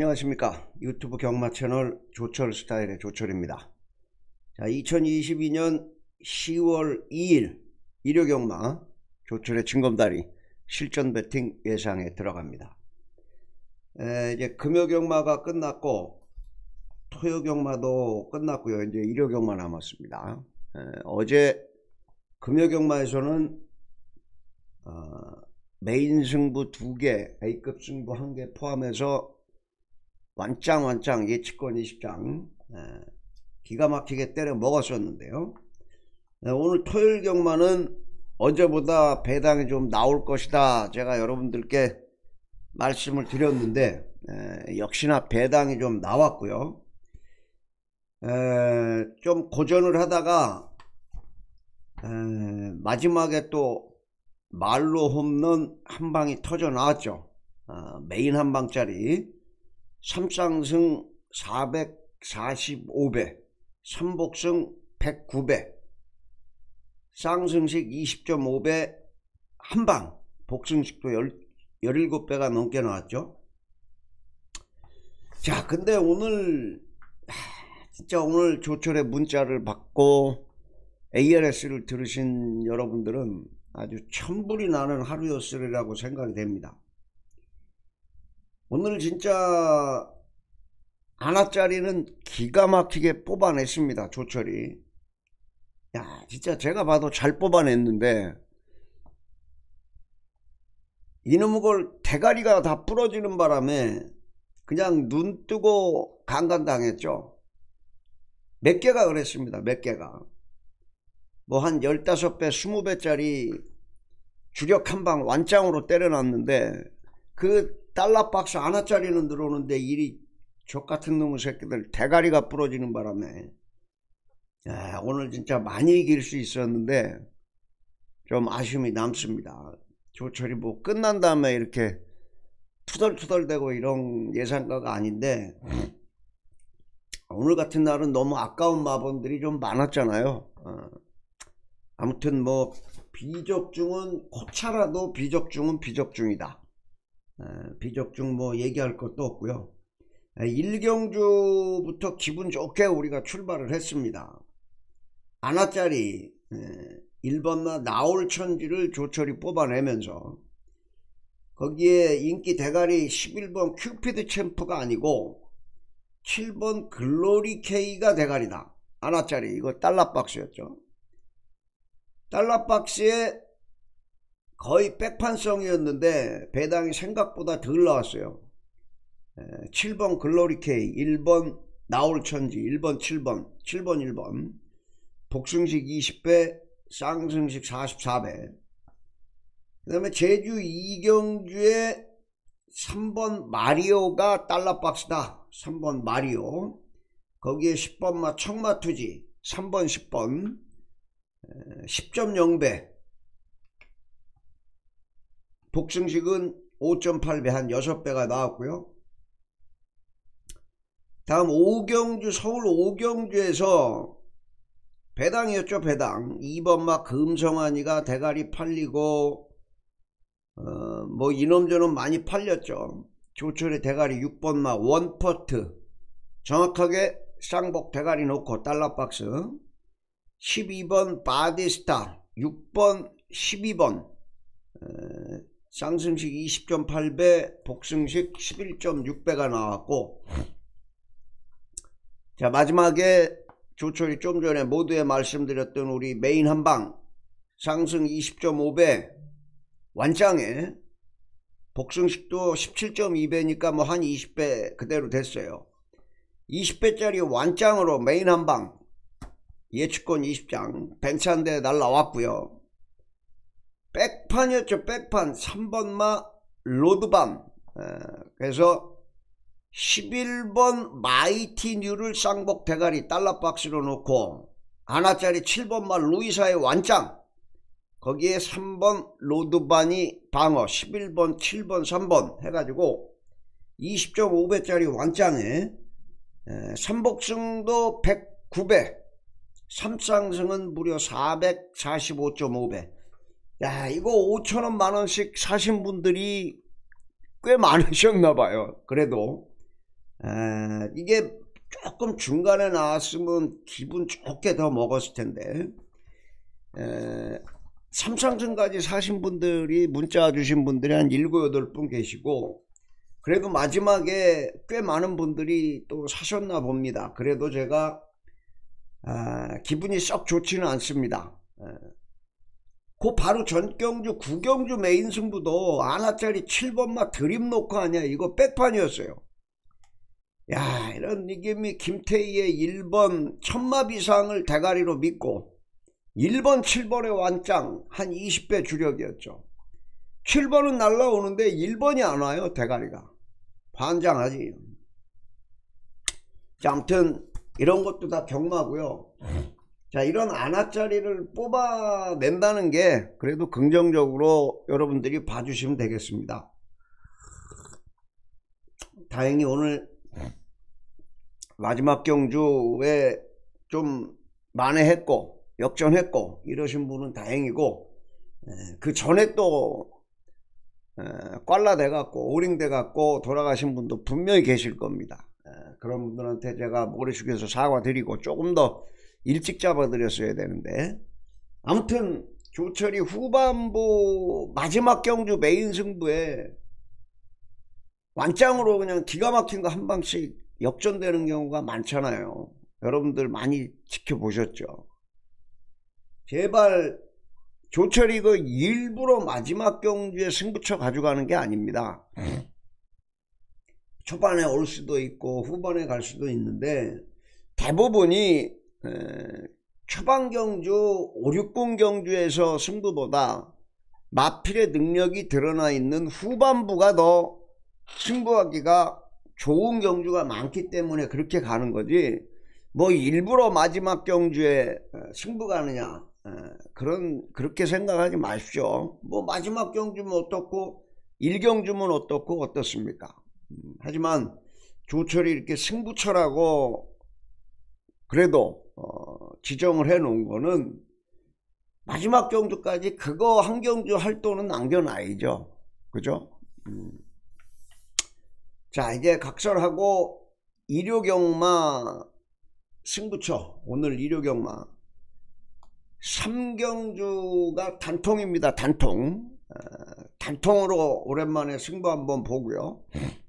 안녕하십니까. 유튜브 경마 채널 조철 스타일의 조철입니다. 자, 2022년 10월 2일 일요 경마 조철의 징검다리 실전 배팅 예상에 들어갑니다. 이제 금요 경마가 끝났고 토요 경마도 끝났고요. 이제 일요 경마 남았습니다. 어제 금요 경마에서는 메인 승부 2개, A급 승부 1개 포함해서 완짱 예측권 20장 기가 막히게 때려 먹었었는데요. 오늘 토요일 경마는 어제보다 배당이 좀 나올 것이다 제가 여러분들께 말씀을 드렸는데 역시나 배당이 좀 나왔고요. 좀 고전을 하다가 마지막에 또 말로 홈런 한 방이 터져 나왔죠. 메인 한 방짜리 3상승 445배, 3복승 109배, 쌍승식 20.5배, 한방 복승식도 17배가 넘게 나왔죠. 자, 근데 오늘 진짜 오늘 조철의 문자를 받고 ARS를 들으신 여러분들은 아주 천불이 나는 하루였으리라고 생각이 됩니다. 오늘 진짜 하나짜리는 기가 막히게 뽑아냈습니다. 조철이. 야, 진짜 제가 봐도 잘 뽑아냈는데 이놈의 걸 대가리가 다 부러지는 바람에 그냥 눈 뜨고 강간당했죠. 몇 개가 그랬습니다. 몇 개가. 뭐 한 15배 20배짜리 주력 한방 완짱으로 때려놨는데 그 달러박스 하나짜리는 들어오는데 일이 족같은 놈의 새끼들 대가리가 부러지는 바람에 오늘 진짜 많이 이길 수 있었는데 좀 아쉬움이 남습니다. 조철이 뭐 끝난 다음에 이렇게 투덜투덜대고 이런 예상가가 아닌데 오늘 같은 날은 너무 아까운 마번들이 좀 많았잖아요. 아무튼 뭐 비적중은 코차라도 비적중은 비적중이다. 비적중 뭐 얘기할 것도 없고요. 1경주부터 기분 좋게 우리가 출발을 했습니다. 하나짜리 1번마 나올천지를 조철이 뽑아내면서 거기에 인기 대가리 11번 큐피드 챔프가 아니고 7번 글로리 K가 대가리다. 하나짜리 이거 달러박스였죠. 달러박스에 거의 백판성이었는데 배당이 생각보다 덜 나왔어요. 7번 글로리 K, 1번 나올천지, 1번 7번 1번 복승식 20배, 쌍승식 44배. 그 다음에 제주 2경주에 3번 마리오가 달러박스다. 3번 마리오. 거기에 10번마 청마투지 3번 10번 10.0배. 복승식은 5.8배 한 6배가 나왔고요. 다음 5경주 서울 5경주에서 배당이었죠. 배당 2번마 금성환이가 대가리 팔리고 뭐 이놈저놈 많이 팔렸죠. 조철의 대가리 6번마 원퍼트 정확하게 쌍복 대가리 놓고 달러박스 12번 바디스타 6번 12번 쌍승식 20.8배 복승식 11.6배가 나왔고 자 마지막에 조철이 좀 전에 모두에 말씀드렸던 우리 메인 한방 상승 20.5배 완짱에 복승식도 17.2배니까 뭐 한 20배 그대로 됐어요. 20배짜리 완짱으로 메인 한방 예측권 20장 벤츠한대 날라왔고요. 백판이었죠. 백판 3번마 로드밤 그래서 11번 마이티 뉴를 쌍복 대가리 달러박스로 놓고 하나짜리 7번마 루이사의 완짱 거기에 3번 로드반이 방어 11번 7번 3번 해가지고 20.5배짜리 완짱에 3복승도 109배 3쌍승은 무려 445.5배. 야, 이거 5천원 만원씩 사신 분들이 꽤 많으셨나봐요. 그래도 이게 조금 중간에 나왔으면 기분 좋게 더 먹었을 텐데, 삼상승까지 사신 분들이 문자 주신 분들이 한 7, 8분 계시고, 그래도 마지막에 꽤 많은 분들이 또 사셨나 봅니다. 그래도 제가 기분이 썩 좋지는 않습니다. 그 바로 전경주 구경주 메인 승부도 아나짜리 7번마 드립 놓고 하냐, 이거 백판이었어요. 야, 이런 이김이 김태희의 1번 천마 비상을 대가리로 믿고 1번 7번의 완짱 한 20배 주력이었죠. 7번은 날라오는데 1번이 안 와요. 대가리가 환장하지. 자, 아무튼 이런 것도 다 경마고요. 자, 이런 아나짜리를 뽑아낸다는 게 그래도 긍정적으로 여러분들이 봐주시면 되겠습니다. 다행히 오늘 마지막 경주에 좀 만회했고 역전했고 이러신 분은 다행이고, 그 전에 또 꽐라 돼갖고 오링 돼갖고 돌아가신 분도 분명히 계실 겁니다. 그런 분들한테 제가 모래 숙여서 사과드리고 조금 더 일찍 잡아드렸어야 되는데, 아무튼 조철이 후반부 마지막 경주 메인 승부에 완짱으로 그냥 기가 막힌 거 한 방씩 역전되는 경우가 많잖아요. 여러분들 많이 지켜보셨죠? 제발 조철이 그 일부러 마지막 경주에 승부처 가져가는 게 아닙니다. 초반에 올 수도 있고 후반에 갈 수도 있는데, 대부분이 초반 경주 5, 60 경주에서 승부보다 마필의 능력이 드러나 있는 후반부가 더 승부하기가 좋은 경주가 많기 때문에 그렇게 가는 거지, 뭐 일부러 마지막 경주에 승부 가느냐, 그렇게 생각하지 마십시오. 뭐 마지막 경주면 어떻고 1경주면 어떻고 어떻습니까? 하지만 조철이 이렇게 승부처라고 그래도 지정을 해 놓은 거는 마지막 경주까지 그거 한 경주 할 돈은 남겨놔야죠. 그죠? 자, 이제 각설하고 일요경마 승부처, 오늘 일요경마 3경주가 단통입니다. 단통. 단통으로 오랜만에 승부 한번 보고요.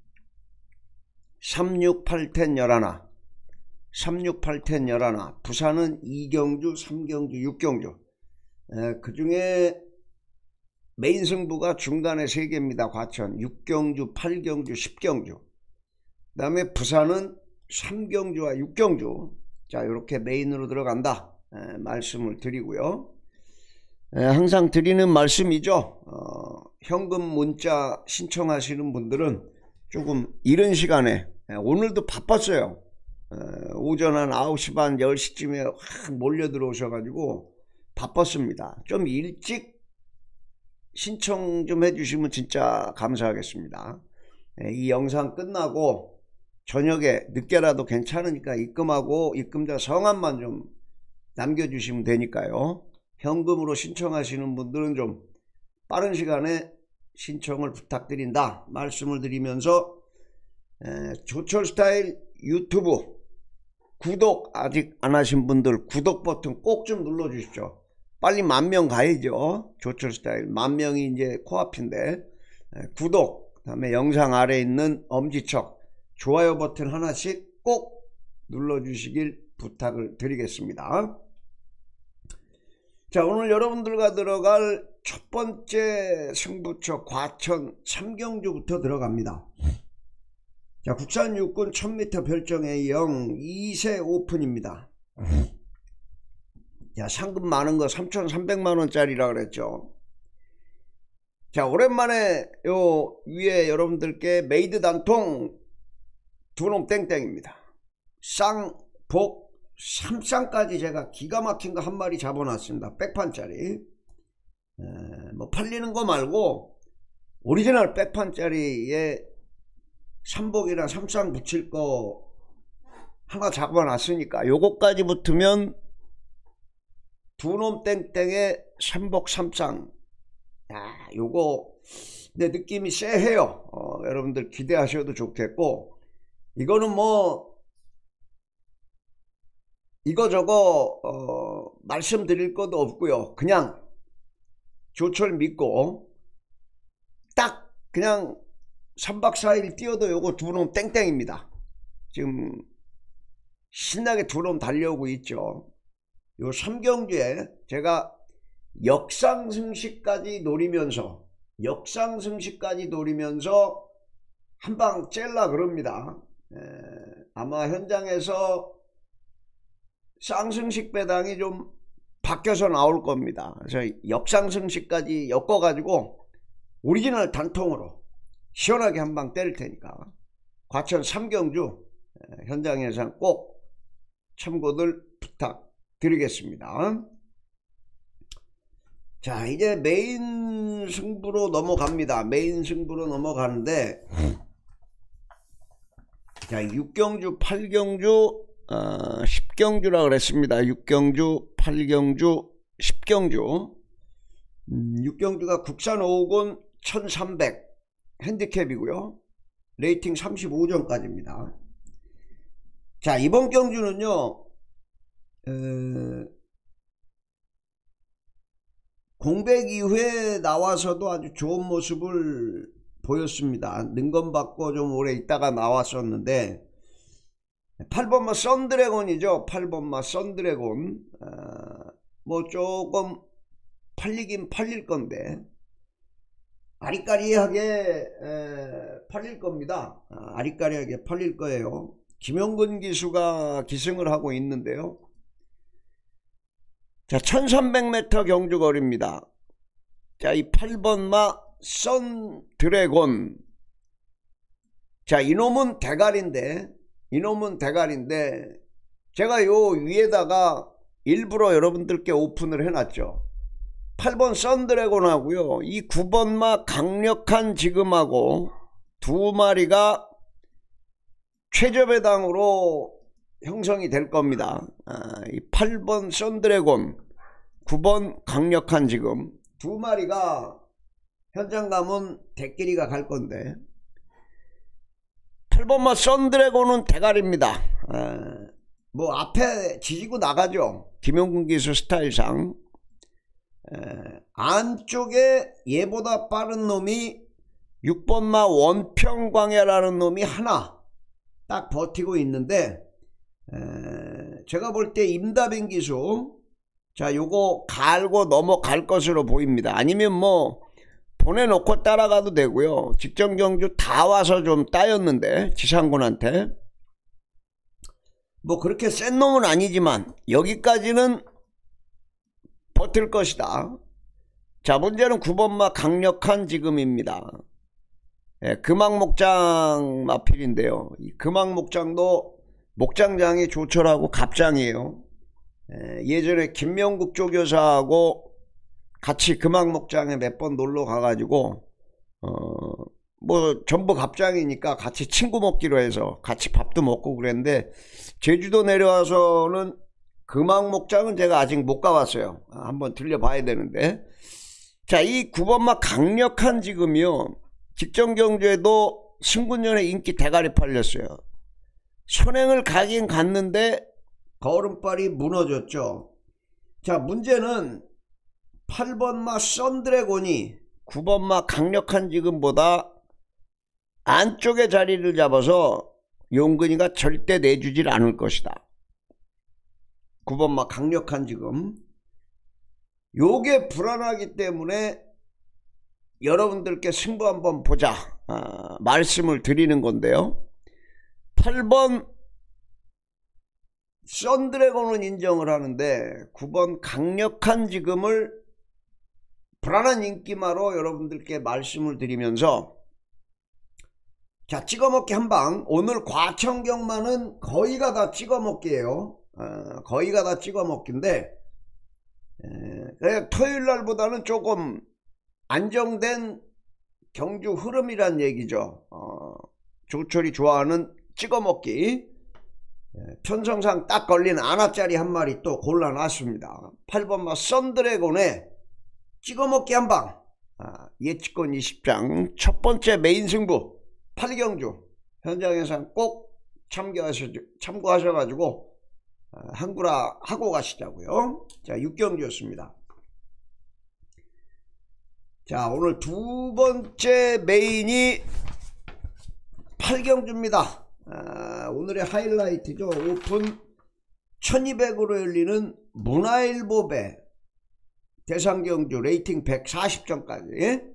368텐 11, 368텐 11, 부산은 2경주, 3경주, 6경주. 그 중에 메인 승부가 중간에 3개입니다. 과천 6경주, 8경주, 10경주. 그 다음에 부산은 3경주와 6경주. 자, 이렇게 메인으로 들어간다 말씀을 드리고요. 항상 드리는 말씀이죠. 현금 문자 신청하시는 분들은 조금 이른 시간에, 오늘도 바빴어요. 오전 한 9시 반 10시쯤에 확 몰려 들어오셔가지고 바빴습니다. 좀 일찍 신청 좀 해주시면 진짜 감사하겠습니다. 이 영상 끝나고 저녁에 늦게라도 괜찮으니까 입금하고 입금자 성함만 좀 남겨주시면 되니까요. 현금으로 신청하시는 분들은 좀 빠른 시간에 신청을 부탁드린다 말씀을 드리면서, 조철스타일 유튜브 구독 아직 안 하신 분들 구독 버튼 꼭 좀 눌러 주십시오. 빨리 10,000명 가야죠. 조철스타일 10,000명이 이제 코앞인데, 구독, 그 다음에 영상 아래에 있는 엄지척 좋아요 버튼 하나씩 꼭 눌러 주시길 부탁을 드리겠습니다. 자, 오늘 여러분들과 들어갈 첫 번째 승부처 과천 3경주부터 들어갑니다. 자, 국산 육군 1000m 별정 A형 2세 오픈입니다. 자, 상금 많은 거 3,300만원짜리라 그랬죠. 자, 오랜만에 요 위에 여러분들께 메이드 단통 두놈 땡땡입니다. 쌍, 복, 3쌍까지 제가 기가 막힌 거 한 마리 잡아놨습니다. 백판짜리. 뭐 팔리는 거 말고 오리지널 백판짜리에 3복이랑 3쌍 붙일 거 하나 잡아놨으니까 요거까지 붙으면 두놈 땡땡에 3복 3쌍. 야, 요거 내 느낌이 쎄해요. 여러분들 기대하셔도 좋겠고, 이거는 뭐 이거저거 말씀드릴 것도 없고요. 그냥 조철 믿고 딱 그냥 3박 4일 뛰어도 요거 두 놈 땡땡입니다. 지금 신나게 두 놈 달려오고 있죠. 요 3경주에 제가 역상승시까지 노리면서 한방 찔라 그럽니다. 아마 현장에서 쌍승식 배당이 좀 바뀌어서 나올 겁니다. 그래서 역상승식까지 엮어가지고 오리지널 단통으로 시원하게 한방 때릴 테니까 과천 3경주 현장에서 꼭 참고들 부탁드리겠습니다. 자, 이제 메인 승부로 넘어갑니다. 메인 승부로 넘어가는데, 자, 6경주, 8경주, 10경주라 그랬습니다. 6경주, 8경주, 10경주. 6경주가 국산 5군 1300 핸디캡이고요. 레이팅 35점까지입니다. 자, 이번 경주는요, 공백 이후에 나와서도 아주 좋은 모습을 보였습니다. 능건받고 좀 오래 있다가 나왔었는데 8번마 썬드래곤이죠. 8번마 썬드래곤. 뭐 조금 팔리긴 팔릴 건데 아리까리하게 팔릴 겁니다. 아리까리하게 팔릴 거예요. 김용근 기수가 기승을 하고 있는데요. 자, 1300m 경주거리입니다. 자, 이 8번마 썬드래곤. 자, 이놈은 대가리인데 제가 요 위에다가 일부러 여러분들께 오픈을 해놨죠. 8번 썬드래곤하고요, 이 9번마 강력한 지금하고 두 마리가 최저배당으로 형성이 될 겁니다. 이 8번 썬드래곤, 9번 강력한 지금 두 마리가 현장 가면 대끼리가 갈 건데 8번마 썬드래곤은 대가리입니다. 뭐 앞에 지지고 나가죠. 김용근 기수 스타일상. 안쪽에 얘보다 빠른 놈이 6번마 원평광야라는 놈이 하나 딱 버티고 있는데, 제가 볼 때 임다빈 기수, 자, 요거 갈고 넘어갈 것으로 보입니다. 아니면 뭐 보내놓고 따라가도 되고요. 직전 경주 다 와서 좀 따였는데 지상군한테 뭐 그렇게 센 놈은 아니지만 여기까지는 버틸 것이다. 자, 문제는 9번마 강력한 지금입니다. 금왕목장 마필인데요. 이 금왕목장도 목장장이 조철하고 갑장이에요. 예전에 김명국 조교사하고 같이 금왕목장에 몇 번 놀러 가가지고 뭐 전부 갑장이니까 같이 친구 먹기로 해서 같이 밥도 먹고 그랬는데, 제주도 내려와서는 금왕목장은 제가 아직 못 가봤어요. 한번 들려봐야 되는데, 자, 이 9번마 강력한 지금이요, 직전 경주에도 승군년에 인기 대가리 팔렸어요. 선행을 가긴 갔는데 걸음발이 무너졌죠. 자, 문제는 8번마 썬드래곤이 9번마 강력한 지금보다 안쪽에 자리를 잡아서 용근이가 절대 내주질 않을 것이다. 9번마 강력한 지금, 요게 불안하기 때문에 여러분들께 승부 한번 보자 말씀을 드리는 건데요. 8번 썬드래곤은 인정을 하는데 9번 강력한 지금을 불안한 인기마로 여러분들께 말씀을 드리면서, 자, 찍어먹기 한방. 오늘 과천경마는 거의가 다 찍어먹기예요. 거의가 다 찍어먹기인데 토요일날보다는 조금 안정된 경주 흐름이란 얘기죠. 조철이 좋아하는 찍어먹기. 편성상 딱 걸린 아나짜리 한 마리 또 골라놨습니다. 8번마 썬드래곤의 찍어먹기 한방. 예측권 20장 첫 번째 메인 승부 8경주 현장에서 꼭 참고하셔가지고 한구라 하고 가시자고요. 자, 6경주였습니다. 자, 오늘 두 번째 메인이 8경주입니다. 오늘의 하이라이트죠. 오픈 1200으로 열리는 문화일보배 대상경주 레이팅 140점까지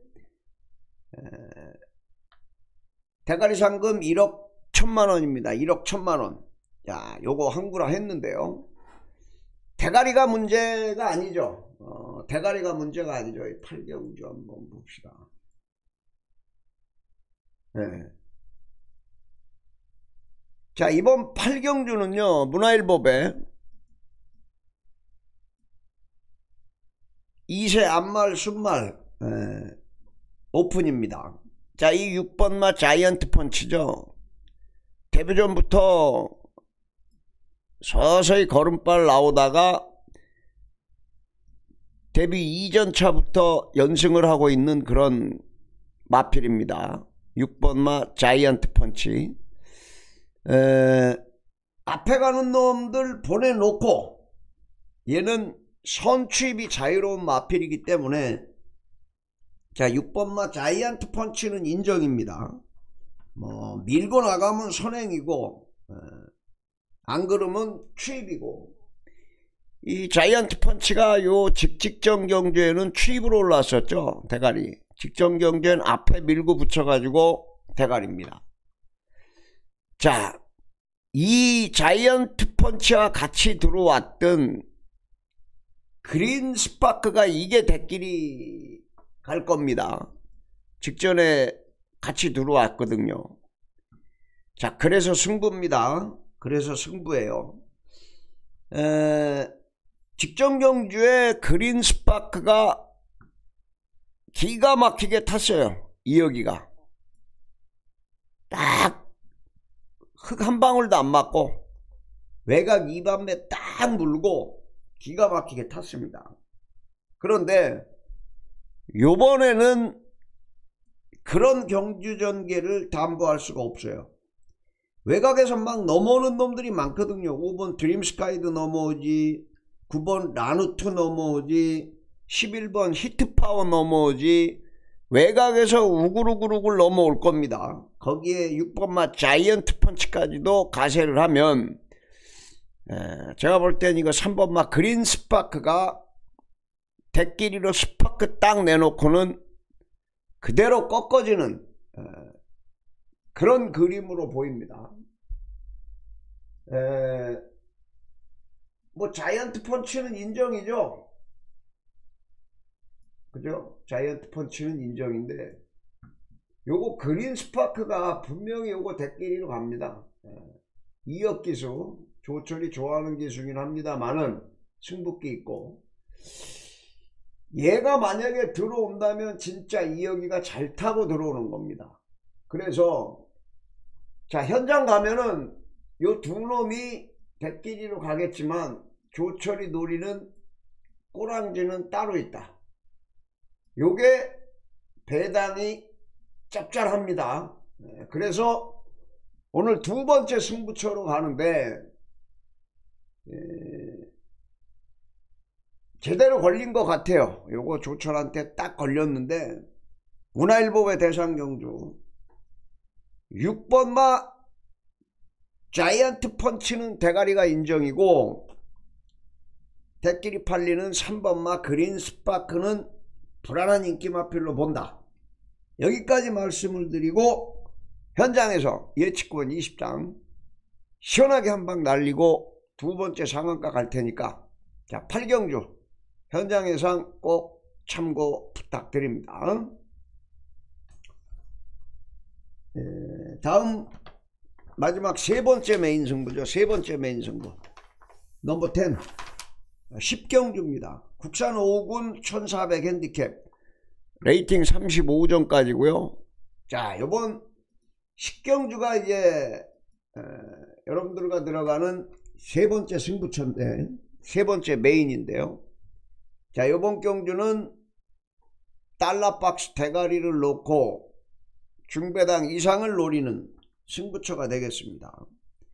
대가리 상금 1억 1000만원입니다. 1억 1000만원. 자, 요거 한구라 했는데요. 대가리가 문제가 아니죠. 대가리가 문제가 아니죠. 이 8경주 한번 봅시다. 네. 자, 이번 8경주는요 문화일보배 2세 앞말 순말 오픈입니다. 자, 이 6번마 자이언트 펀치죠. 데뷔전부터 서서히 걸음발 나오다가 데뷔 2전차부터 연승을 하고 있는 그런 마필입니다. 6번마 자이언트 펀치. 앞에 가는 놈들 보내놓고 얘는 선취입이 자유로운 마필이기 때문에 자, 6번마 자이언트 펀치는 인정입니다. 뭐 밀고 나가면 선행이고 안 그러면 취입이고, 이 자이언트 펀치가 요 직전 경주에는 취입으로 올랐었죠. 대가리 직전 경주에는 앞에 밀고 붙여가지고 대가리입니다. 자, 이 자이언트 펀치와 같이 들어왔던 그린 스파크가 이게 대끼리 갈 겁니다. 직전에 같이 들어왔거든요. 자, 그래서 승부입니다. 그래서 승부예요. 직전 경주에 그린 스파크가 기가 막히게 탔어요. 이여기가 딱 흙 한 방울도 안 맞고 외곽 2반매 딱 물고 기가 막히게 탔습니다. 그런데 요번에는 그런 경주 전개를 담보할 수가 없어요. 외곽에서 막 넘어오는 놈들이 많거든요. 5번 드림스카이도 넘어오지, 9번 라누트 넘어오지, 11번 히트파워 넘어오지, 외곽에서 우글우글우글 넘어올 겁니다. 거기에 6번마 자이언트 펀치까지도 가세를 하면 제가 볼 땐 이거 3번마 그린 스파크가 대끼리로 스파크 딱 내놓고는 그대로 꺾어지는 그런 그림으로 보입니다. 뭐 자이언트 펀치는 인정이죠. 그죠? 자이언트 펀치는 인정인데 요거 그린 스파크가 분명히 요거 대끼리로 갑니다. 이역 기수, 조철이 좋아하는 기수긴 합니다만은 승부기 있고, 얘가 만약에 들어온다면 진짜 이여기가 잘 타고 들어오는 겁니다. 그래서 자, 현장 가면은 요 두 놈이 대끼리로 가겠지만 조철이 노리는 꼬랑지는 따로 있다. 요게 배당이 짭짤합니다. 그래서 오늘 두 번째 승부처로 가는데 제대로 걸린 것 같아요. 요거 조철한테 딱 걸렸는데 문화일보의 대상경주 6번마 자이언트 펀치는 대가리가 인정이고, 대끼리 팔리는 3번마 그린 스파크는 불안한 인기 마필로 본다. 여기까지 말씀을 드리고 현장에서 예측권 20장 시원하게 한 방 날리고 두 번째 상한가 갈 테니까 자, 8경주 현장 예상 꼭 참고 부탁드립니다. 다음 마지막 세 번째 메인 승부죠. 세 번째 메인 승부 넘버 10 10경주입니다. 국산 5군 1400 핸디캡 레이팅 35점까지고요. 자, 요번 10경주가 이제 여러분들과 들어가는 세 번째 승부처인데, 세 번째 메인인데요. 자, 요번 경주는 달러박스 대가리를 놓고 중배당 이상을 노리는 승부처가 되겠습니다.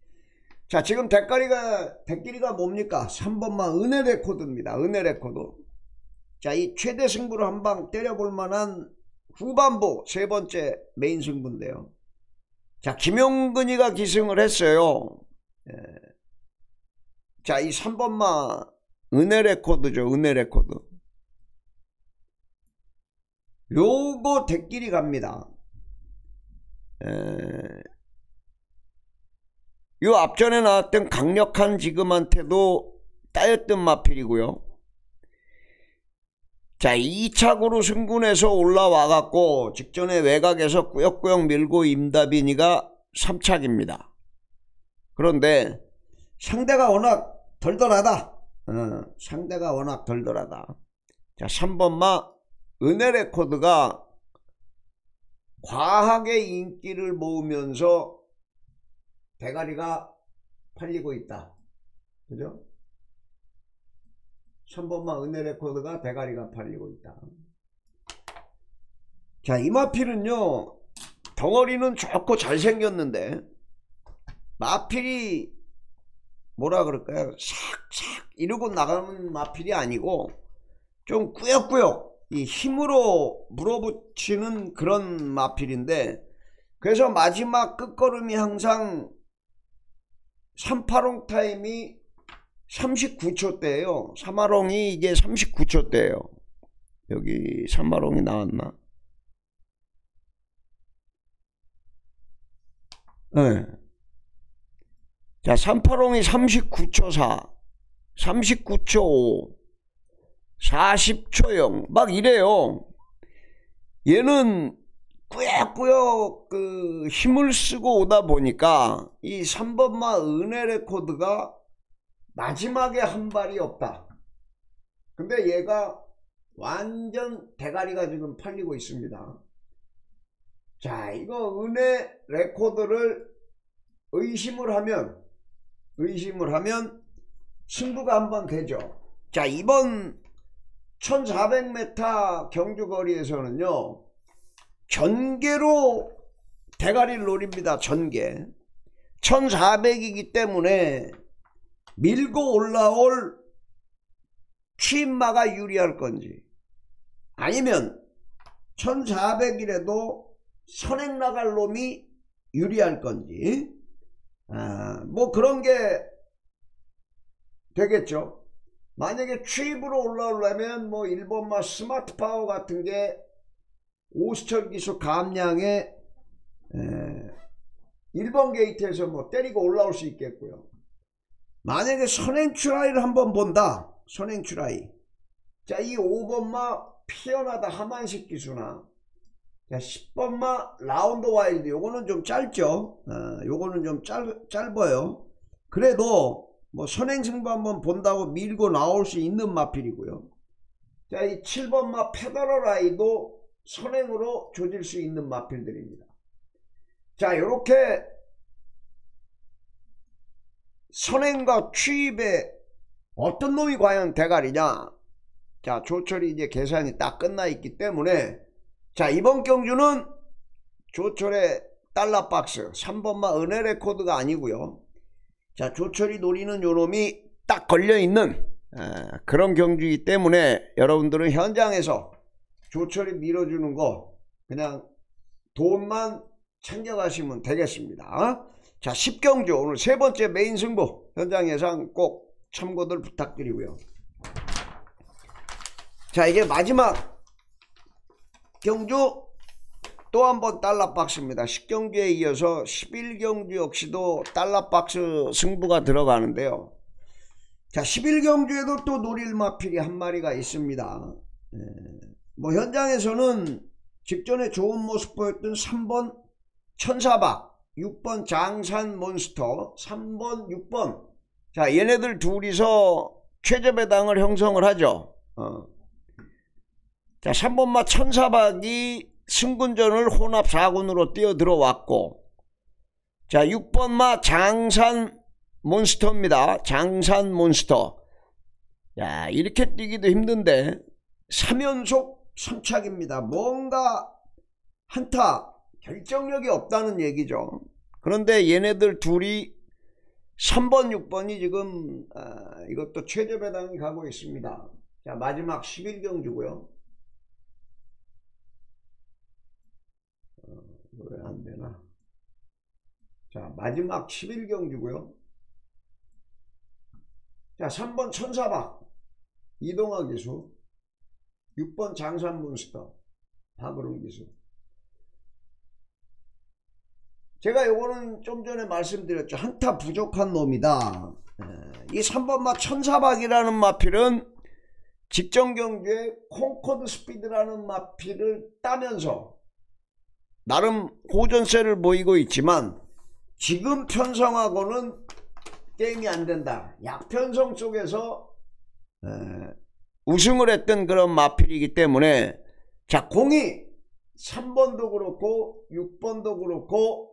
자, 지금 대끼리가 뭡니까? 3번마 은혜 레코드입니다. 은혜 레코드. 자, 이 최대 승부를 한 방 때려볼 만한 후반부 세 번째 메인 승부인데요. 자, 김용근이가 기승을 했어요. 예. 자, 이 3번마 은혜 레코드죠. 은혜 레코드. 요거 대끼리 갑니다. 요 앞전에 나왔던 강력한 지금한테도 따였던 마필이고요. 자, 2차구로 승군에서 올라와갖고 직전에 외곽에서 꾸역꾸역 밀고 임다빈이가 3착입니다. 그런데 상대가 워낙 덜덜하다. 상대가 워낙 덜덜하다. 자, 3번마 은혜 레코드가 과하게 인기를 모으면서 대가리가 팔리고 있다. 그죠? 3번마 은혜 레코드가 대가리가 팔리고 있다. 자, 이 마필은요, 덩어리는 좋고 잘생겼는데 마필이 뭐라 그럴까요? 싹싹 이러고 나가는 마필이 아니고 좀 꾸역꾸역 이 힘으로 물어붙이는 그런 마필인데, 그래서 마지막 끝걸음이 항상 3파롱 타임이 39초대예요. 3마롱이 이게 39초대예요. 여기 3마롱이 나왔나? 네. 자, 3파롱이 39초 4, 39초 5, 40초 0, 막 이래요. 얘는 꾸역꾸역 그 힘을 쓰고 오다 보니까 이 3번마 은혜 레코드가 마지막에 한 발이 없다. 근데 얘가 완전 대가리가 지금 팔리고 있습니다. 자, 이거 은혜 레코드를 의심을 하면 승부가 한번 되죠. 자, 이번 1400m 경주거리에서는요, 전개로 대가리를 노립니다. 전개. 1400이기 때문에 밀고 올라올 취임마가 유리할 건지, 아니면 1400이라도 선행 나갈 놈이 유리할 건지, 뭐 그런 게 되겠죠. 만약에 취입으로 올라오려면 뭐 1번마 스마트 파워 같은 게 오수철 기수 감량에 1번 게이트에서 뭐 때리고 올라올 수 있겠고요. 만약에 선행 추라이를 한번 본다. 선행 추라이. 자, 이 5번마 피어나다 하만식 기수나, 자, 10번마 라운드 와일드, 요거는 좀 짧죠. 요거는 좀 짧아요. 그래도 뭐 선행 승부 한번 본다고 밀고 나올 수 있는 마필이고요. 자, 이 7번마 페더럴 아이도 선행으로 조질 수 있는 마필들입니다. 자, 요렇게 선행과 취입에 어떤 놈이 과연 대가리냐. 자, 조철이 이제 계산이 딱 끝나 있기 때문에, 자, 이번 경주는 조철의 달러박스 3번마 은혜 레코드가 아니고요. 자, 조철이 노리는 요놈이 딱 걸려있는 그런 경주이기 때문에 여러분들은 현장에서 조철이 밀어주는 거 그냥 돈만 챙겨가시면 되겠습니다. 자, 10경주 오늘 세 번째 메인 승부 현장 예상 꼭 참고들 부탁드리고요. 자, 이게 마지막 경주 또 한 번 달러박스입니다. 10경주에 이어서 11경주 역시도 달러박스 승부가 들어가는데요. 자, 11경주에도 또 노릴 마필이 한 마리가 있습니다. 뭐 현장에서는 직전에 좋은 모습 보였던 3번 천사박, 6번 장산 몬스터, 3번 6번, 자, 얘네들 둘이서 최저배당을 형성을 하죠. 자, 3번마 천사박이 승군전을 혼합 4군으로 뛰어 들어왔고, 자, 6번마 장산 몬스터입니다. 장산 몬스터. 야, 이렇게 뛰기도 힘든데 3연속 3착입니다. 뭔가 한타 결정력이 없다는 얘기죠. 그런데 얘네들 둘이 3번 6번이 지금 이것도 최저 배당이 가고 있습니다. 자, 마지막 11경주고요. 왜 안되나. 자, 마지막 11경주고요. 자, 3번 천사박 이동화 기수, 6번 장산몬스터 박으름 기수. 제가 요거는 좀 전에 말씀드렸죠. 한타 부족한 놈이다. 이 3번 마 천사박이라는 마필은 직전 경주에 콩코드 스피드라는 마필을 따면서 나름 호전세를 보이고 있지만 지금 편성하고는 게임이 안된다. 약편성 쪽에서 우승을 했던 그런 마필이기 때문에, 자, 공이 3번도 그렇고 6번도 그렇고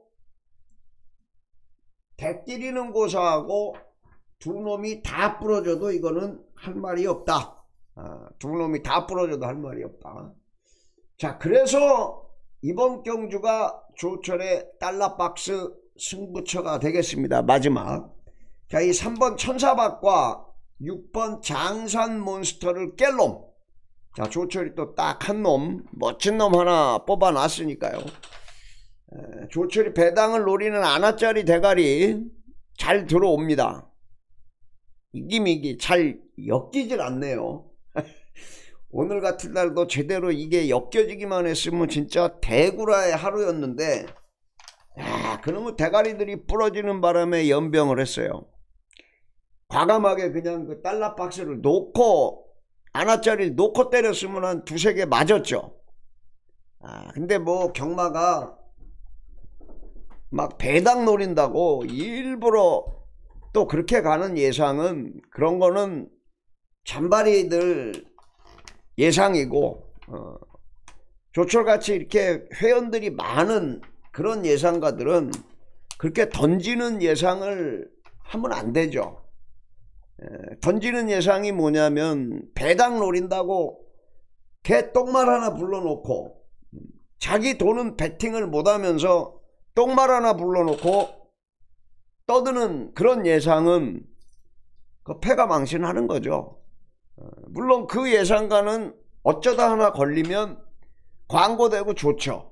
대끼리는 고사하고 두 놈이 다 부러져도 이거는 할 말이 없다. 두 놈이 다 부러져도 할 말이 없다. 자, 그래서 이번 경주가 조철의 달러박스 승부처가 되겠습니다. 마지막. 자, 이 3번 천사박과 6번 장산몬스터를 깰 놈. 자, 조철이 또 딱 한 놈, 멋진 놈 하나 뽑아놨으니까요. 조철이 배당을 노리는 아나짜리 대가리 잘 들어옵니다. 이기미기 잘 엮이질 않네요. 오늘 같은 날도 제대로 이게 엮여지기만 했으면 진짜 대구라의 하루였는데, 그놈의 대가리들이 부러지는 바람에 연병을 했어요. 과감하게 그냥 그 달러박스를 놓고 아나짜리를 놓고 때렸으면 한 두세 개 맞았죠. 근데 뭐 경마가 막 배당 노린다고 일부러 또 그렇게 가는 예상은, 그런 거는 잔바리들 예상이고, 조철같이 이렇게 회원들이 많은 그런 예상가들은 그렇게 던지는 예상을 하면 안 되죠. 던지는 예상이 뭐냐면, 배당 노린다고 개 똥말 하나 불러놓고 자기 돈은 배팅을 못하면서 똥말 하나 불러놓고 떠드는 그런 예상은 그 패가 망신하는 거죠. 물론 그 예상가는 어쩌다 하나 걸리면 광고되고 좋죠.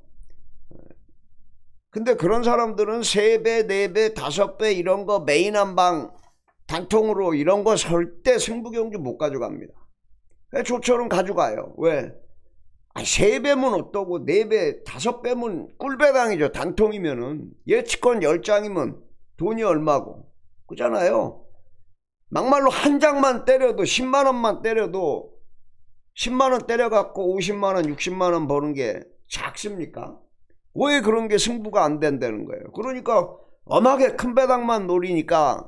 근데 그런 사람들은 3배, 4배, 5배 이런 거 메인 한방 단통으로 이런 거 설 때 승부경주 못 가져갑니다. 조철은 가져가요. 왜? 3배면 어떠고 4배, 5배면 꿀배당이죠. 단통이면은. 예치권 10장이면 돈이 얼마고. 그잖아요. 막말로 한 장만 때려도 10만원만 때려도 10만원 때려갖고 50만원 60만원 버는 게 작습니까? 왜 그런 게 승부가 안 된다는 거예요. 그러니까 엄하게 큰 배당만 노리니까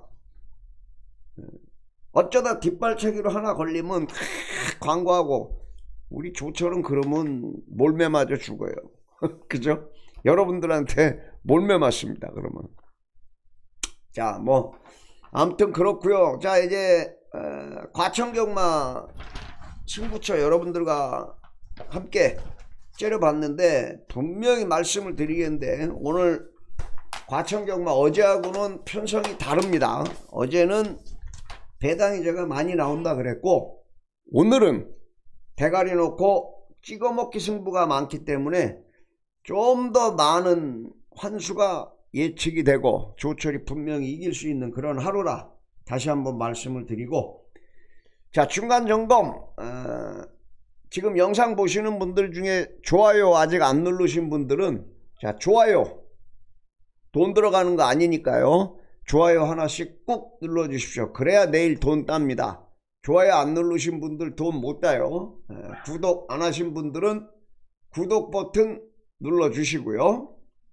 어쩌다 뒷발차기로 하나 걸리면 광고하고, 우리 조철은 그러면 몰매 맞아 죽어요. 그죠? 여러분들한테 몰매 맞습니다. 그러면. 자, 뭐 아무튼 그렇고요. 자, 이제 과천경마 승부처 여러분들과 함께 째려봤는데, 분명히 말씀을 드리겠는데, 오늘 과천경마 어제하고는 편성이 다릅니다. 어제는 배당이 제가 많이 나온다 그랬고, 오늘은 대가리 놓고 찍어먹기 승부가 많기 때문에 좀 더 많은 환수가 예측이 되고 조철이 분명히 이길 수 있는 그런 하루라 다시 한번 말씀을 드리고, 자, 중간 점검. 지금 영상 보시는 분들 중에 좋아요 아직 안 누르신 분들은, 자, 좋아요 돈 들어가는 거 아니니까요. 좋아요 하나씩 꾹 눌러 주십시오. 그래야 내일 돈 땁니다. 좋아요 안 누르신 분들 돈 못 따요. 구독 안 하신 분들은 구독 버튼 눌러 주시고요.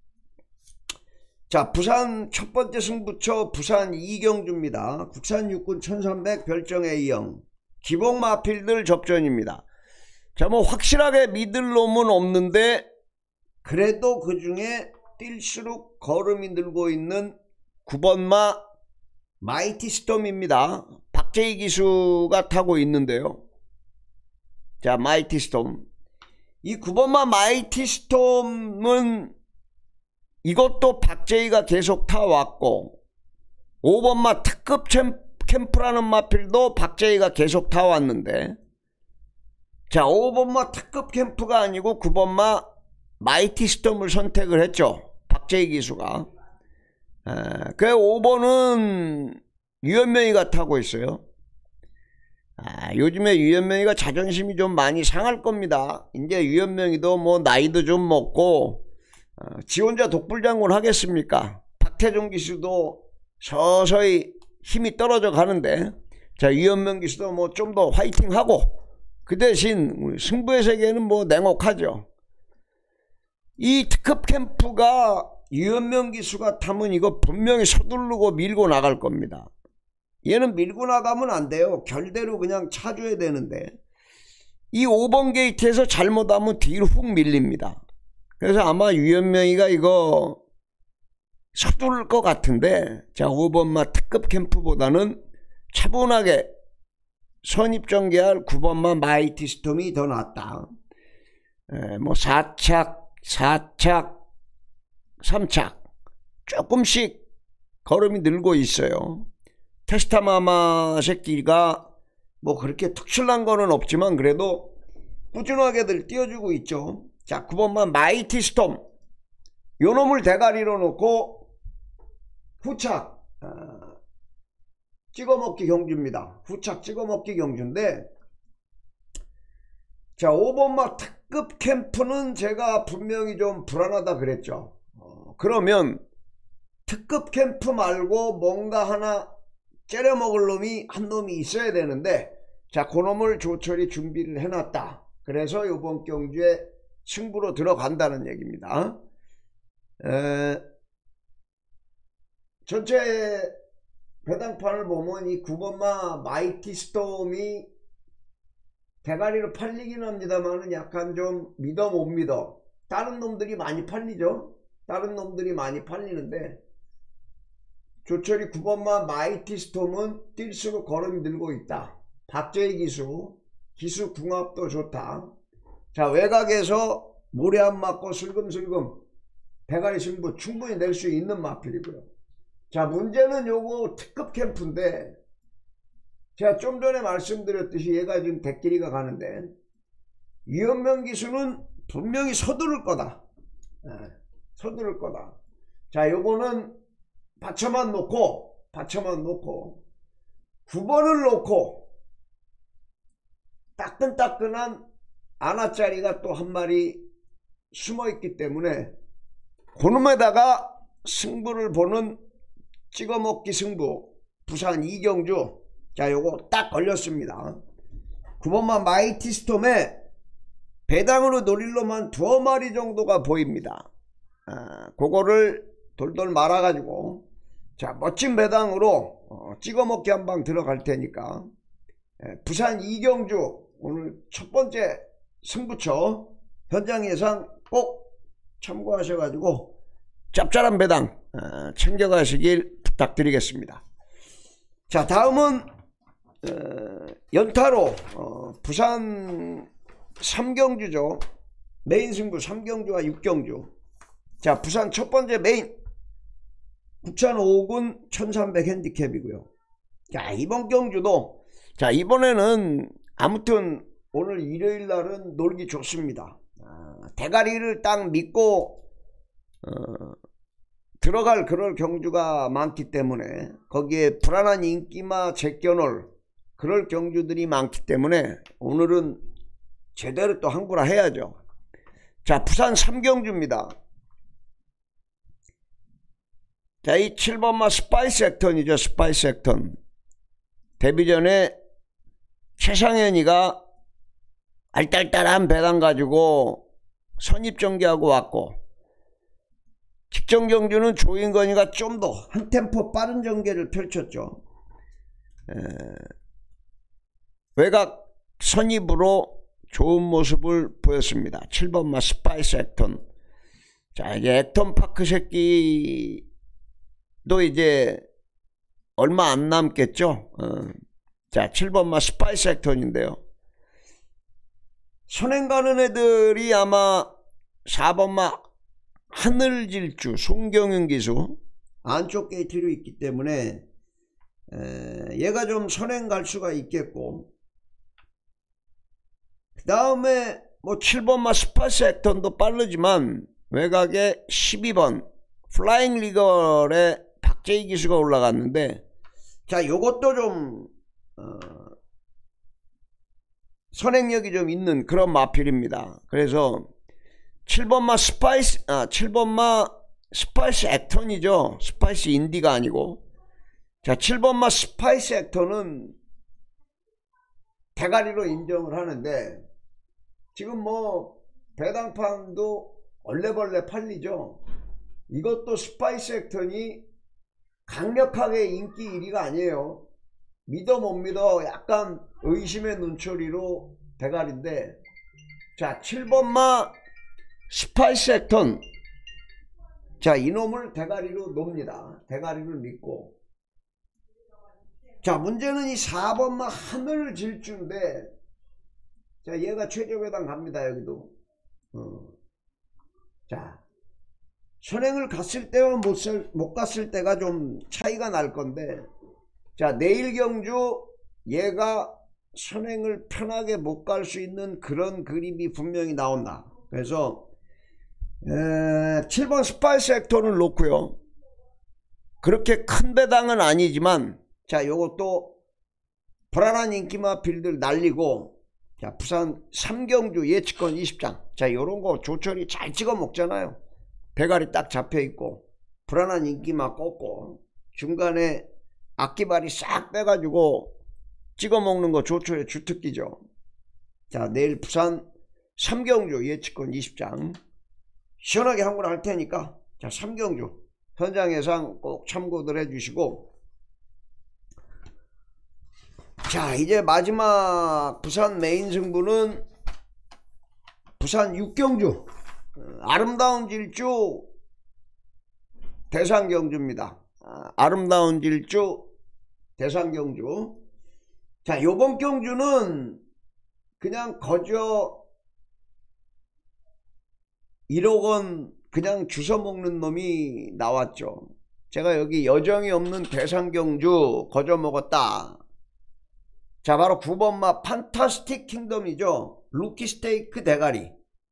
자, 부산 첫 번째 승부처 부산 이경주입니다. 국산 육군 1300 별정 A형 기복 마필들 접전입니다. 자, 뭐 확실하게 믿을 놈은 없는데 그래도 그 중에 뛸수록 걸음이 늘고 있는 9번마 마이티 스톰입니다. 박재희 기수가 타고 있는데요. 자, 마이티 스톰. 이 9번마 마이티 스톰은 이것도 박재희가 계속 타왔고, 5번마 특급 캠프라는 마필도 박재희가 계속 타왔는데, 자 5번마 특급 캠프가 아니고 9번마 마이티 스톰을 선택을 했죠. 박재희 기수가. 그 5번은 유현명이가 타고 있어요. 요즘에 유현명이가 자존심이 좀 많이 상할 겁니다. 이제 유현명이도 뭐 나이도 좀 먹고 지 혼자 독불장군 하겠습니까? 박태종 기수도 서서히 힘이 떨어져 가는데, 자 유현명 기수도 뭐 좀 더 화이팅하고, 그 대신 승부의 세계는 뭐 냉혹하죠. 이 특급 캠프가 유현명 기수가 타면 이거 분명히 서두르고 밀고 나갈 겁니다. 얘는 밀고 나가면 안 돼요. 결대로 그냥 차줘야 되는데, 이 5번 게이트에서 잘못하면 뒤로 훅 밀립니다. 그래서 아마 유현명이가 이거 서두를 것 같은데, 자 5번마 특급 캠프보다는 차분하게 선입전개할 9번마 마이티 스톰이 더 낫다. 뭐 4착 3착 조금씩 걸음이 늘고 있어요. 테스타마마 새끼가 뭐 그렇게 특출난 거는 없지만 그래도 꾸준하게들 띄워주고 있죠. 자 9번만 마이티 스톰, 요 놈을 대가리로 놓고 후착 찍어먹기 경주입니다. 후착 찍어먹기 경주인데, 자 5번마 특급 캠프는 제가 분명히 좀 불안하다 그랬죠. 그러면 특급 캠프 말고 뭔가 하나 째려먹을 놈이 한 놈이 있어야 되는데, 자 그놈을 조철이 준비를 해놨다. 그래서 이번 경주에 승부로 들어간다는 얘기입니다. 전체 배당판을 보면 이 9번마 마이티 스톰이 대가리로 팔리긴 합니다만 약간 좀 믿어 못 믿어. 다른 놈들이 많이 팔리죠. 다른 놈들이 많이 팔리는데, 조철이 9번마 마이티 스톰은 뛸수록 걸음이 늘고 있다. 박재희 기수 궁합도 좋다. 자 외곽에서 모래 안 맞고 슬금슬금 대가리 승부 충분히 낼 수 있는 마필이고요. 자 문제는 요거 특급 캠프인데, 제가 좀 전에 말씀드렸듯이 얘가 지금 대끼리가 가는데, 유현명 기수는 분명히 서두를 거다. 서두를 거다. 자 요거는 받쳐만 놓고 9번을 놓고 따끈따끈한 아나짜리가 또 한 마리 숨어있기 때문에 그놈에다가 승부를 보는 찍어먹기 승부 부산 이경주, 자 요거 딱 걸렸습니다. 9번만 마이티 스톰에 배당으로 노릴 놈만 2마리 정도가 보입니다. 그거를 돌돌 말아가지고 자 멋진 배당으로 찍어먹기 한 방 들어갈 테니까, 부산 이경주 오늘 첫 번째 승부처 현장 예상 꼭 참고하셔가지고 짭짤한 배당 챙겨가시길 부탁드리겠습니다. 자 다음은 연타로 부산 3경주죠. 메인 승부 3경주와 6경주. 자 부산 첫 번째 메인 국산 5군 1300 핸디캡이고요. 자 이번 경주도 자 이번에는 아무튼 오늘 일요일 날은 놀기 좋습니다. 대가리를 딱 믿고 들어갈 그럴 경주가 많기 때문에, 거기에 불안한 인기마 제껴놓을 그럴 경주들이 많기 때문에 오늘은 제대로 또 한구라 해야죠. 자 부산 3경주입니다. 자 이 7번마 스파이스 액턴이죠. 스파이스 액턴. 데뷔 전에 최상현이가 알딸딸한 배당 가지고 선입전개하고 왔고, 직전 경주는 조인건이가 좀 더 한 템포 빠른 전개를 펼쳤죠. 외곽 선입으로 좋은 모습을 보였습니다. 7번마 스파이스 액턴. 자 이제 액턴 파크 새끼도 이제 얼마 안 남겠죠. 자 7번마 스파이스 액턴인데요. 선행 가는 애들이 아마 4번마 하늘질주 송경윤 기수 안쪽 게이트로 있기 때문에 얘가 좀 선행 갈 수가 있겠고, 그 다음에 뭐 7번마 스파이스 액턴도 빠르지만 외곽에 12번 플라잉 리걸의 박재희 기수가 올라갔는데, 자 요것도 좀 선행력이 좀 있는 그런 마필입니다. 그래서 7번마 스파이스 액턴이죠. 스파이스 인디가 아니고. 자 7번마 스파이스 액턴은 대가리로 인정을 하는데, 지금 뭐 배당판도 얼레벌레 팔리죠. 이것도 스파이스 액턴이 강력하게 인기 1위가 아니에요. 믿어 못 믿어 약간 의심의 눈초리로 대가리인데, 자 7번마 스파이스 액턴, 자 이놈을 대가리로 놉니다. 대가리를 믿고. 자 문제는 이 4번마 하늘 질주인데, 자 얘가 최저배당 갑니다. 여기도 자 선행을 갔을 때와 못 갔을 때가 좀 차이가 날 건데, 자 내일 경주 얘가 선행을 편하게 못 갈 수 있는 그런 그림이 분명히 나온다. 그래서 7번 스파이스 액턴을 놓고요. 그렇게 큰 배당은 아니지만, 자 요것도 불안한 인기마 빌들 날리고, 자 부산 3경주 예측권 20장, 자 요런거 조철이 잘 찍어 먹잖아요. 대가리 딱 잡혀있고 불안한 인기마 꺾고 중간에 악기발이 싹 빼가지고 찍어먹는 거 조철의 주특기죠. 자 내일 부산 3경주 예측권 20장 시원하게 한번 할 테니까, 자 3경주 현장 예상 꼭 참고들 해주시고, 자 이제 마지막 부산 메인 승부는 부산 6경주 아름다운 질주 대상경주입니다. 아름다운 질주 대상경주. 자 요번 경주는 그냥 거저 1억원 그냥 주워먹는 놈이 나왔죠. 제가 여기 여정이 없는 대상경주 거저 먹었다. 자 바로 9번마 판타스틱 킹덤이죠. 루키 스테이크 대가리.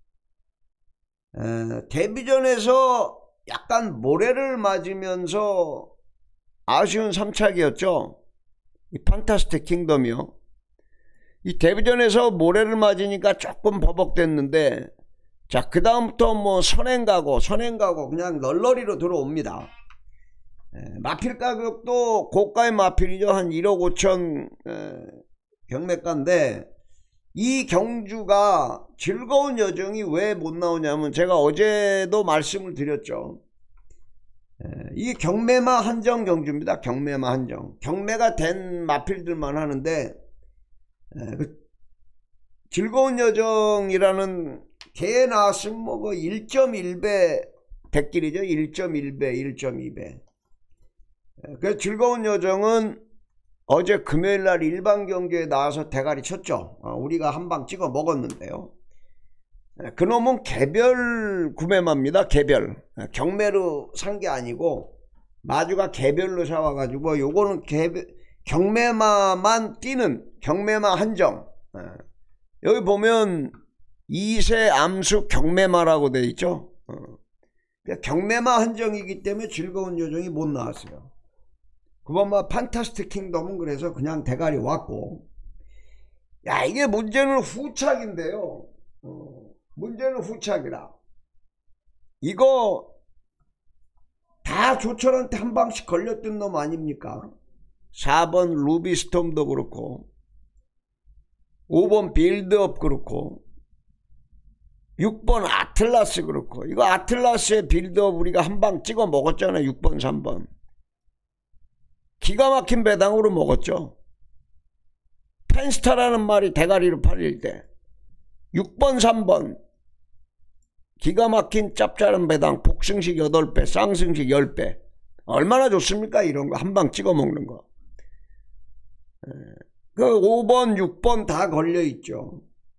데뷔전에서 약간 모래를 맞으면서 아쉬운 3착이었죠. 이 판타스틱 킹덤이요. 이 데뷔전에서 모래를 맞으니까 조금 버벅댔는데, 자 그 다음부터 뭐 선행가고 그냥 널널이로 들어옵니다. 마필 가격도 고가의 마필이죠. 한 1억 5천 경매가인데, 이 경주가 즐거운 여정이 왜 못 나오냐면, 제가 어제도 말씀을 드렸죠. 이 경매마 한정 경주입니다. 경매마 한정. 경매가 된 마필들만 하는데, 즐거운 여정이라는 개에 나왔으면 뭐 1.1배 백길이죠. 1.1배 1.2배. 그래서 즐거운 여정은 어제 금요일날 일반 경주에 나와서 대가리 쳤죠. 우리가 한방 찍어 먹었는데요. 그놈은 개별 구매마입니다. 개별. 경매로 산 게 아니고 마주가 개별로 사와가지고, 요거는 경매마만 뛰는 경매마 한정. 여기 보면 2세 암수 경매마라고 돼 있죠. 경매마 한정이기 때문에 즐거운 여정이 못 나왔어요. 9번마 판타스틱 킹덤은 그래서 그냥 대가리 왔고, 야 이게 문제는 후착인데요. 문제는 후착이라. 이거 다 조철한테 한 방씩 걸렸던 놈 아닙니까? 4번 루비스톰도 그렇고 5번 빌드업 그렇고 6번 아틀라스 그렇고, 이거 아틀라스의 빌드업 우리가 한 방 찍어 먹었잖아요. 6번 3번 기가 막힌 배당으로 먹었죠. 펜스타라는 말이 대가리로 팔릴 때 6번 3번 기가 막힌 짭짤한 배당, 복승식 8배 쌍승식 10배. 얼마나 좋습니까? 이런 거 한 방 찍어 먹는 거. 그 5번 6번 다 걸려 있죠.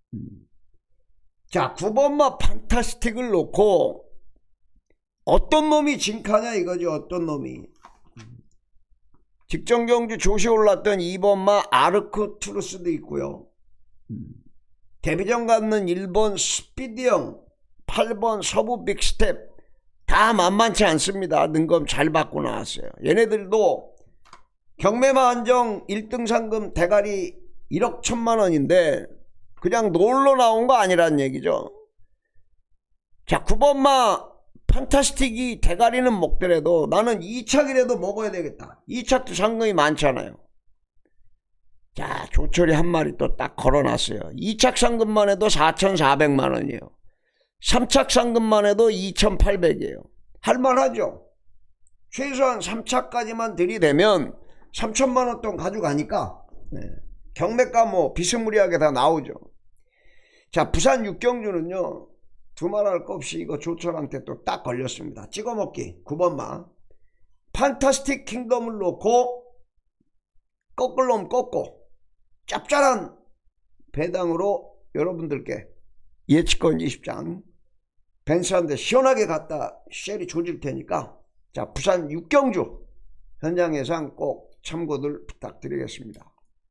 자 9번마 판타스틱을 놓고 어떤 놈이 진카냐 이거죠. 어떤 놈이. 직전 경주 조시 올랐던 2번마 아르크투루스도 있고요. 데뷔전 갖는 1번 스피드형, 8번 서부 빅스텝 다 만만치 않습니다. 능검 잘 받고 나왔어요. 얘네들도 경매마 한정 1등 상금 대가리 1억 1천만원인데 그냥 놀러 나온 거 아니란 얘기죠. 자, 9번마 판타스틱이 대가리는 먹더라도 나는 2착이라도 먹어야 되겠다. 2착도 상금이 많잖아요. 자, 조철이 한 마리 또 딱 걸어놨어요. 2착 상금만 해도 4,400만원이에요. 3착 상금만 해도 2,800이에요. 할만하죠. 최소한 3착까지만 들이대면 3천만원 돈 가져가니까 경매가 뭐 비스무리하게 다 나오죠. 자, 부산 육경주는요, 두말할 거 없이 이거 조철한테 또 딱 걸렸습니다. 찍어먹기 9번마 판타스틱 킹덤을 놓고 꺾을 놈 꺾고 짭짤한 배당으로 여러분들께 예측권 20장 벤츠 한 대 시원하게 갖다 쉘이 조질 테니까, 자, 부산 육경주 현장 예상 꼭 참고들 부탁드리겠습니다.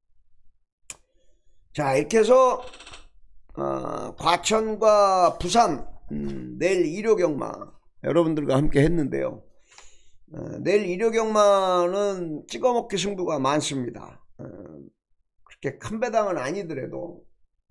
자, 이렇게 해서 과천과 부산 내일 일요경마 여러분들과 함께 했는데요. 내일 일요경마는 찍어먹기 승부가 많습니다. 그렇게 큰 배당은 아니더라도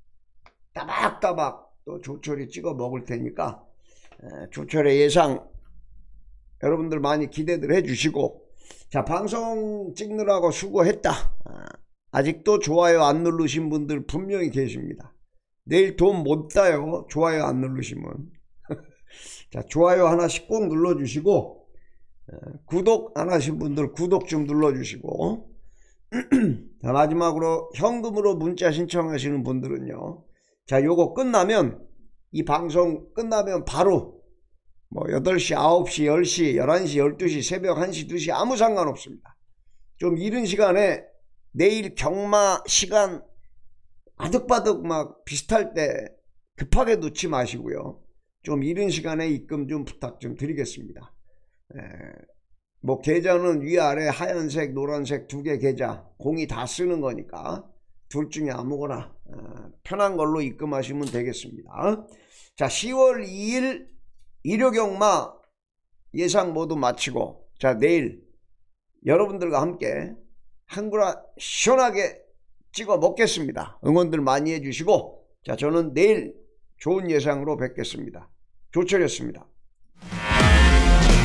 따박따박 또 조철이 찍어 먹을 테니까 조철의 예상 여러분들 많이 기대들 해주시고, 자, 방송 찍느라고 수고했다. 아직도 좋아요 안 누르신 분들 분명히 계십니다. 내일 돈 못 따요, 좋아요 안 누르시면. 자, 좋아요 하나씩 꼭 눌러주시고, 구독 안 하신 분들 구독 좀 눌러주시고, 자, 마지막으로 현금으로 문자 신청하시는 분들은요, 자, 요거 끝나면, 이 방송 끝나면 바로 뭐 8시, 9시, 10시, 11시, 12시, 새벽 1시, 2시 아무 상관없습니다. 좀 이른 시간에 내일 경마 시간 아득바득 막 비슷할 때 급하게 놓지 마시고요. 좀 이른 시간에 입금 좀 부탁 좀 드리겠습니다. 뭐 계좌는 위아래 하얀색 노란색 2개 계좌 공이 다 쓰는 거니까 둘 중에 아무거나 편한 걸로 입금하시면 되겠습니다. 자, 10월 2일 일요경마 예상 모두 마치고, 자, 내일 여러분들과 함께 한구라 시원하게 찍어 먹겠습니다. 응원들 많이 해주시고, 자, 저는 내일 좋은 예상으로 뵙겠습니다. 조철이었습니다.